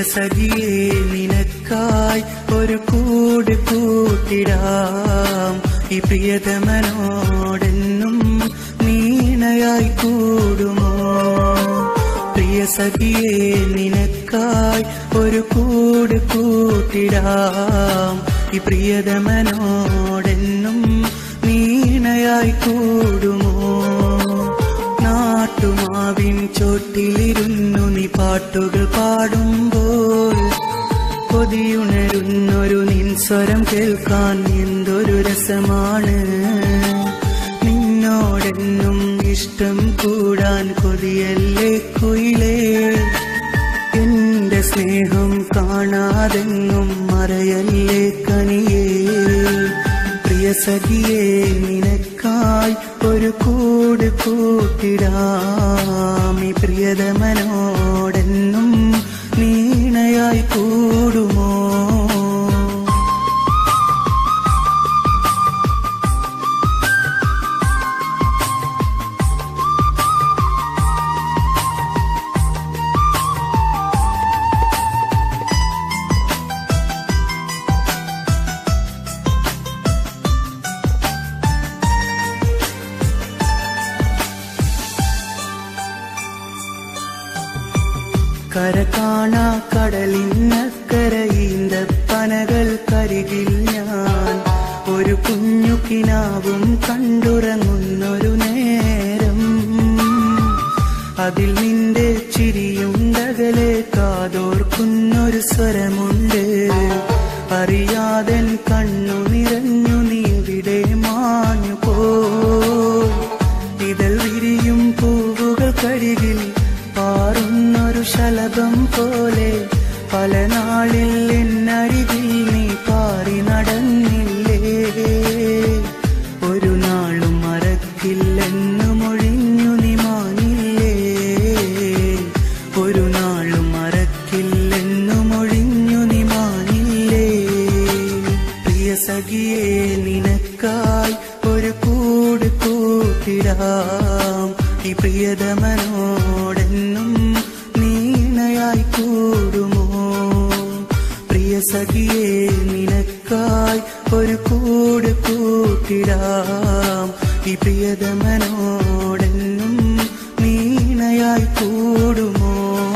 സഖിയേ നിനക്കായി ഒരു കൂട് കൂട്ടിടാം ഈ പ്രിയതമനോടെന്നും നീണയായി കൂടുമോ പ്രിയ സഖിയേ നിനക്കായി ഒരു കൂട് കൂട്ടിടാം ഈ പ്രിയതമനോടെന്നും നീണയായി കൂടുമോ നാട്ടുമാവിൻ ചോട്ടിലിരുന്നു നീ പാട്ടുകൾ പാടുമ്പോൾ കൊതിയുണരുന്നൊരു നിൻ സ്വരം കേൾക്കാൻ എന്തൊരു രസമാണ് നിന്നോടെന്നും ഇഷ്ടം കൂടാൻ കൊതിയല്ലേ കുയിലേ എന്റെ സ്നേഹം കാണാതെങ്ങും മറയല്ലേ കനിയേ പ്രിയ സഖിയേ നിനക്കായി ഒരു കൂട് കൂട്ടിടാം ഈ പ്രിയതമനോടെന്നും നീണയായി കൂടുമോ കര കാണാ കടലിനക്കരയിന്ത പനകൾക്കരികിൽ ഞാൻ ഒരു കുഞ്ഞു കിനാവും കണ്ടുറങ്ങുന്നൊരു നേരം അതിൽ നിന്റെ ചിരിയുണ്ടകലെ കാതോർക്കുന്നൊരു സ്വരമുണ്ട് അറിയാതൻ കണ്ണു നിറഞ്ഞു നീ എവിടെ മാഞ്ഞു പോ ഇതിൽ വിരിയും പൂവുകൾക്കരികിൽ പാറുന്നൊരു ശലഭം പോലെ പല നാളിൽ എന്നരികിൽ നീ പാറി നടന്നില്ലേ ഒരു നാളും മറക്കില്ലെന്നു മൊഴിഞ്ഞു നീ മാനില്ലേ ഒരു നാളും മറക്കില്ലെന്നു മൊഴിഞ്ഞു നീ മാനില്ലേ പ്രിയ സഖിയേ നിനക്കായി ഒരു കൂട് കൂട്ടിടാം ഈ പ്രിയതമനോടെന്നും നീണയായി കൂടുമോ പ്രിയ സഖിയേ നിനക്കായി ഒരു കൂട് കൂട്ടിടാം ഈ പ്രിയതമനോടെന്നും നീണയായി കൂടുമോ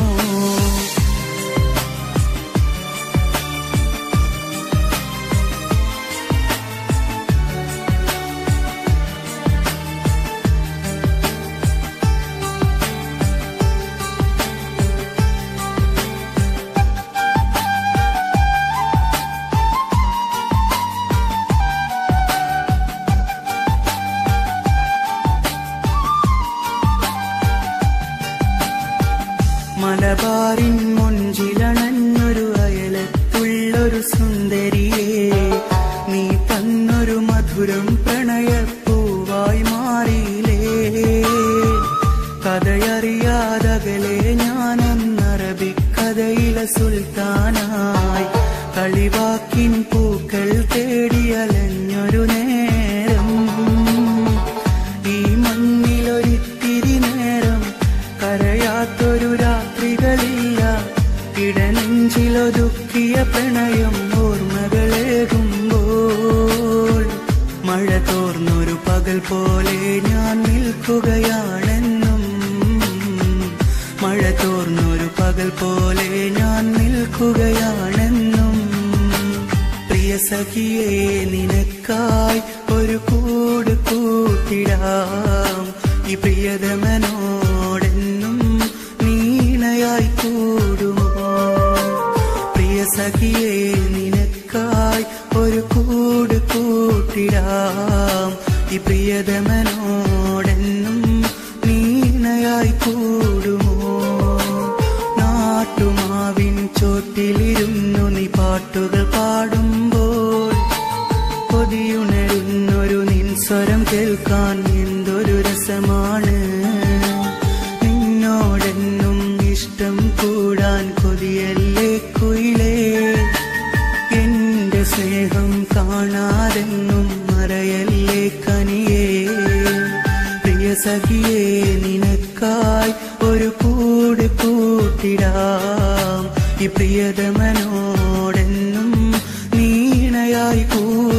മലബാറിൻ മൊഞ്ചിലണഞ്ഞൊരു അയലത്തുള്ളൊരു സുന്ദരിയെ നീ തന്നൊരു മധുരം പ്രണയപ്പൂവായി മാറിയില്ലേ കഥയറിയാതകലെ ഞാനൊന്നറബിക്കഥയിലെ സുൽത്താനായി കളിവാക്കിൻ പൂക്കൾ തേടിയലഞ്ഞൊരു നേരം ഈ മണ്ണിലൊരിത്തിരി നേരം കരയാത്തൊരു രാത്രികളില്ല ഇടനെഞ്ചിലൊതുക്കിയ പ്രണയം ഓർമ്മകളേകുമ്പോൾ മഴ തോർന്നൊരു പകൽ പോലെ ഞാൻ നിൽക്കുകയാണെന്നും മഴ തോർന്നൊരു പകൽ പോലെ ഞാൻ നിൽക്കുകയാണെന്നും പ്രിയ സഖിയേ നിനക്കായി ഒരു കൂട് കൂട്ടിടാം ഈ പ്രിയതമനോടെന്നും നീണയായി കൂടുമോ പ്രിയ സഖിയേ നിനക്കായി ഒരു കൂട് കൂട്ടിടാം ഈ പ്രിയതമനോടെന്നും നീണയായി കൂടുമോ നാട്ടുമാവിൻ ചോട്ടിലിരുന്നു നീ പാട്ടുകൾ പാടുമ്പോൾ കൊതിയുണരുന്നൊരു നിൻ സ്വരം കേൾക്കാൻ എന്തൊരു രസമാണ് നിന്നോടെന്നും ഇഷ്ടം കൂടാൻ കൊതിയല്ലേ കുയിലേ എന്റെ സ്നേഹം കാണാതെന്നും മറയല്ലേ കനിയേ പ്രിയ സഖിയേ നിനക്കായി ഒരു കൂട് കൂട്ടിടാം ഈ പ്രിയതമനോടെന്നും നീണയായി